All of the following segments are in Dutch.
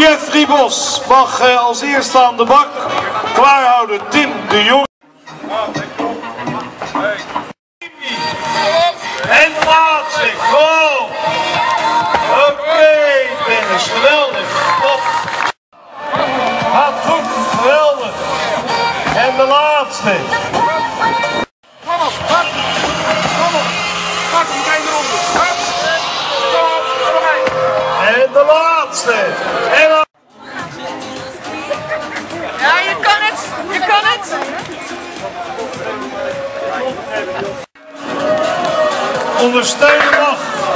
Jeffrey Bos mag als eerste aan de bak. Klaarhouden Tim de Jong. En laatste, goal! Oké, Dennis, geweldig. Top. Gaat goed, geweldig. En de laatste. Kom op, pak hem meteen eronder. En de laatste. En ja, je kan het, je kan het. ondersteunen mag.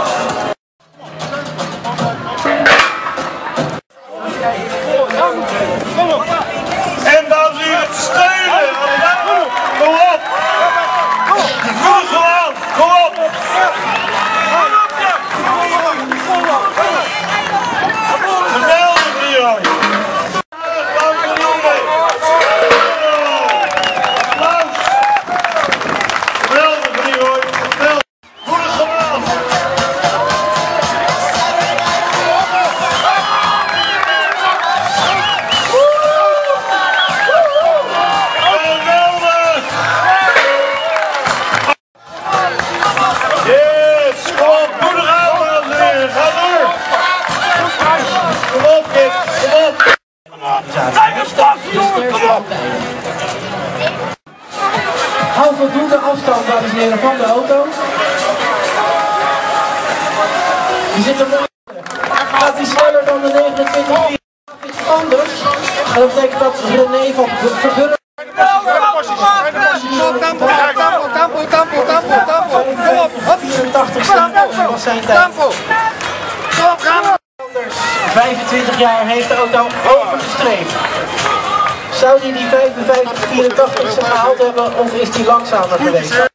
En dan zie je het steunen. Kom op. Voel gewoon. Kom op. Geweldig, Leroy. Dank je, Leroy. Applaus. Geweldig, Leroy. Geweldig. Goede gedaan. Yes, kom op, doe er aan, dames en heren, ga door. Kom op, Kit, kom op. Kom op. Hou voldoende afstand, dames en heren, van de auto. Die zit er mooi in. Gaat hij sneller dan de 29 iets anders? En dat betekent dat René van Verburg. Tempo. 84 was zijn tijd. 25 jaar heeft de auto overgestreefd. Zou hij die 55, 84 gehaald hebben of is hij langzamer geweest?